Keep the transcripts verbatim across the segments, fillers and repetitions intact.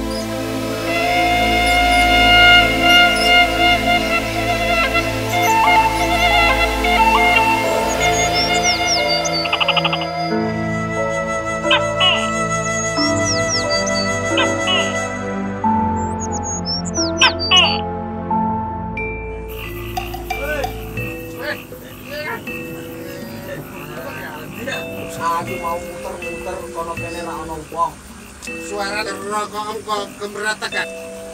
Aku mau muter-muter kono kene ra ono wong. Suara rokok engko keberatan kan?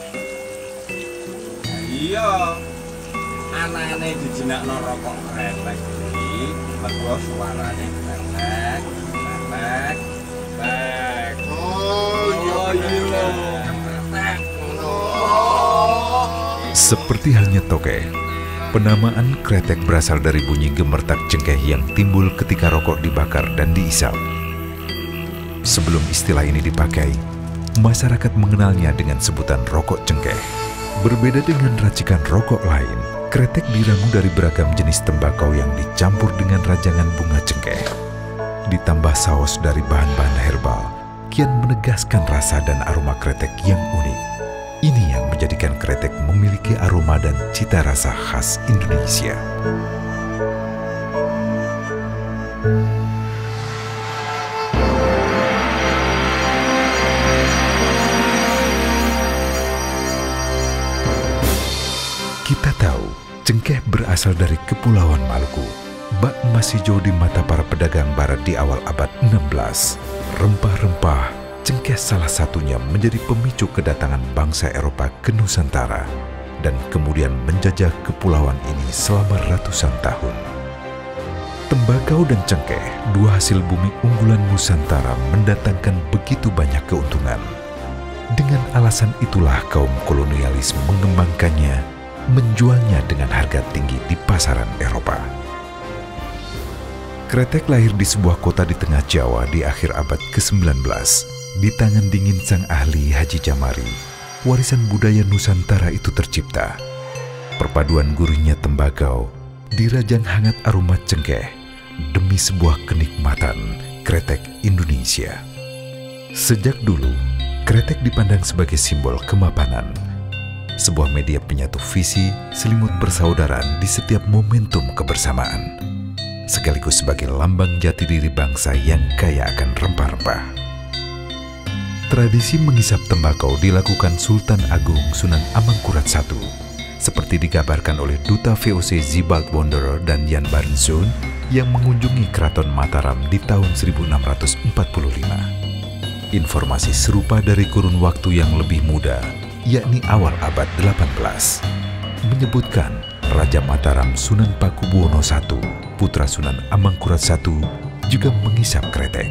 Iya. Anane dijinakno rokok kretek iki, mergo suarane kretek, kretek, kretek. Oh, iya. Kretek. Seperti halnya tokeh, penamaan kretek berasal dari bunyi gemertak cengkeh yang timbul ketika rokok dibakar dan diisap. Sebelum istilah ini dipakai, masyarakat mengenalnya dengan sebutan rokok cengkeh. Berbeda dengan racikan rokok lain, kretek diramu dari beragam jenis tembakau yang dicampur dengan rajangan bunga cengkeh. Ditambah saus dari bahan-bahan herbal, kian menegaskan rasa dan aroma kretek yang unik. Ini yang menjadikan kretek memiliki aroma dan cita rasa khas Indonesia. Kita tahu, cengkeh berasal dari Kepulauan Maluku. Bak masih jauh di mata para pedagang barat di awal abad enam belas. Rempah-rempah, cengkeh salah satunya menjadi pemicu kedatangan bangsa Eropa ke Nusantara dan kemudian menjajah kepulauan ini selama ratusan tahun. Tembakau dan cengkeh, dua hasil bumi unggulan Nusantara, mendatangkan begitu banyak keuntungan. Dengan alasan itulah kaum kolonialis mengembangkannya, menjualnya dengan harga tinggi di pasaran Eropa. Kretek lahir di sebuah kota di tengah Jawa di akhir abad ke sembilan belas. Di tangan dingin sang ahli Haji Jamari, warisan budaya Nusantara itu tercipta. Perpaduan gurihnya tembakau, dirajang hangat aroma cengkeh, demi sebuah kenikmatan kretek Indonesia. Sejak dulu, kretek dipandang sebagai simbol kemapanan, sebuah media penyatu visi, selimut persaudaraan di setiap momentum kebersamaan, sekaligus sebagai lambang jati diri bangsa yang kaya akan rempah-rempah. Tradisi mengisap tembakau dilakukan Sultan Agung Sunan Amangkurat satu, seperti digabarkan oleh Duta V O C Zibald Wanderer dan Jan Barentzoon yang mengunjungi Keraton Mataram di tahun seribu enam ratus empat puluh lima. Informasi serupa dari kurun waktu yang lebih muda, yakni awal abad delapan belas, menyebutkan Raja Mataram Sunan Pakubuwono satu, putra Sunan Amangkurat satu, juga mengisap kretek.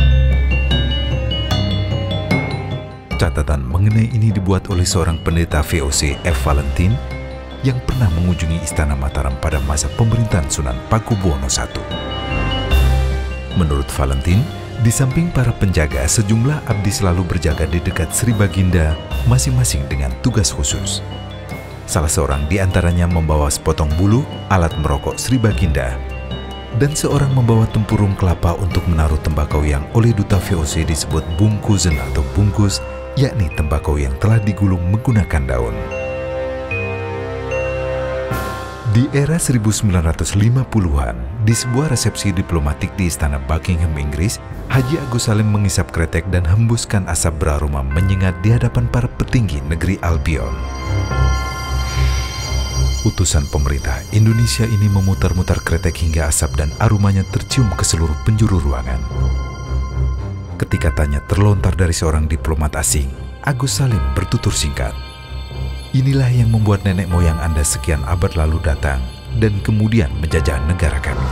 Catatan mengenai ini dibuat oleh seorang pendeta V O C F. Valentin yang pernah mengunjungi Istana Mataram pada masa pemerintahan Sunan Pakubuwono satu. Menurut Valentin, di samping para penjaga, sejumlah abdi selalu berjaga di dekat Sri Baginda, masing-masing dengan tugas khusus. Salah seorang di antaranya membawa sepotong bulu, alat merokok Sri Baginda, dan seorang membawa tempurung kelapa untuk menaruh tembakau yang oleh Duta V O C disebut bungkusen atau bungkus, yakni tembakau yang telah digulung menggunakan daun. Di era seribu sembilan ratus lima puluhan, di sebuah resepsi diplomatik di Istana Buckingham, Inggris, Haji Agus Salim mengisap kretek dan hembuskan asap beraroma menyengat di hadapan para petinggi negeri Albion. Utusan pemerintah Indonesia ini memutar-mutar kretek hingga asap dan aromanya tercium ke seluruh penjuru ruangan. Ketika tanya terlontar dari seorang diplomat asing, Agus Salim bertutur singkat, "Inilah yang membuat nenek moyang Anda sekian abad lalu datang dan kemudian menjajah negara kami."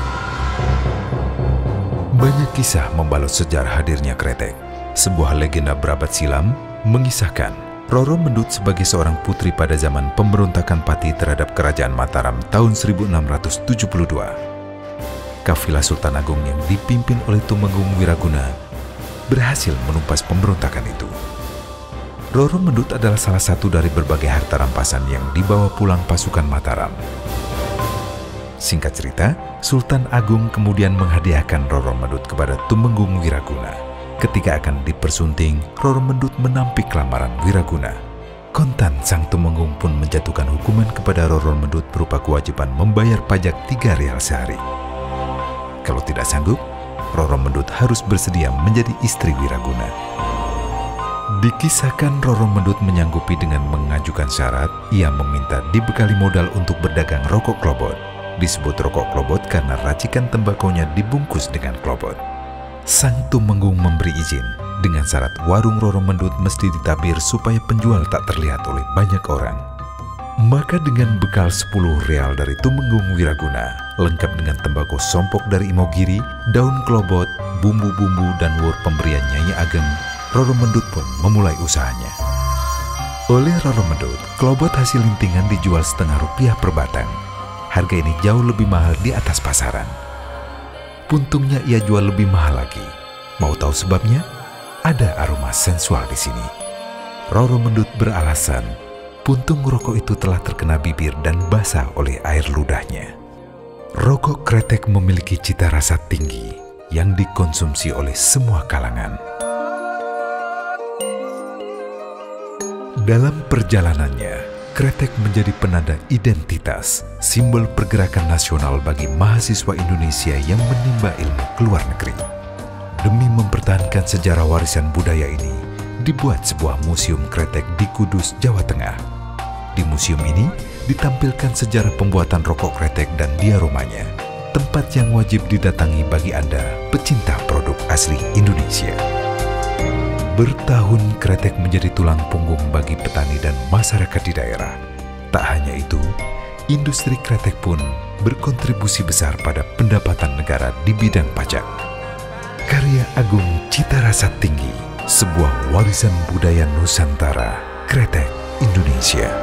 Banyak kisah membalut sejarah hadirnya kretek. Sebuah legenda berabad silam mengisahkan Roro Mendut sebagai seorang putri pada zaman pemberontakan Pati terhadap Kerajaan Mataram tahun seribu enam ratus tujuh puluh dua. Kafilah Sultan Agung yang dipimpin oleh Tumenggung Wiraguna berhasil menumpas pemberontakan itu. Roro Mendut adalah salah satu dari berbagai harta rampasan yang dibawa pulang pasukan Mataram. Singkat cerita, Sultan Agung kemudian menghadiahkan Roro Mendut kepada Tumenggung Wiraguna. ketika akan dipersunting, Roro Mendut menampik lamaran Wiraguna. Kontan sang tumenggung pun menjatuhkan hukuman kepada Roro Mendut berupa kewajiban membayar pajak tiga real sehari. Kalau tidak sanggup, Roro Mendut harus bersedia menjadi istri Wiraguna. Dikisahkan Roro Mendut menyanggupi dengan mengajukan syarat, ia meminta dibekali modal untuk berdagang rokok klobot. Disebut rokok klobot karena racikan tembakonya dibungkus dengan klobot. Sang tumenggung memberi izin dengan syarat warung Roro Mendut mesti ditabir supaya penjual tak terlihat oleh banyak orang. Maka dengan bekal sepuluh real dari tumenggung Wiraguna, lengkap dengan tembakau sompok dari Imogiri, daun klobot, bumbu-bumbu dan wur pemberian Nyai Ageng, Roro Mendut pun memulai usahanya. Oleh Roro Mendut, klobot hasil lintingan dijual setengah rupiah per batang. Harga ini jauh lebih mahal di atas pasaran. Puntungnya ia jual lebih mahal lagi. Mau tahu sebabnya? Ada aroma sensual di sini. Roro Mendut beralasan, puntung rokok itu telah terkena bibir dan basah oleh air ludahnya. Rokok kretek memiliki cita rasa tinggi yang dikonsumsi oleh semua kalangan. Dalam perjalanannya, kretek menjadi penanda identitas, simbol pergerakan nasional bagi mahasiswa Indonesia yang menimba ilmu ke luar negeri. Demi mempertahankan sejarah warisan budaya ini, dibuat sebuah museum kretek di Kudus, Jawa Tengah. Di museum ini ditampilkan sejarah pembuatan rokok kretek dan diaromanya, tempat yang wajib didatangi bagi Anda pecinta produk asli Indonesia. Bertahun kretek menjadi tulang punggung bagi petani dan masyarakat di daerah. Tak hanya itu, industri kretek pun berkontribusi besar pada pendapatan negara di bidang pajak. Karya agung cita rasa tinggi, sebuah warisan budaya Nusantara, kretek Indonesia.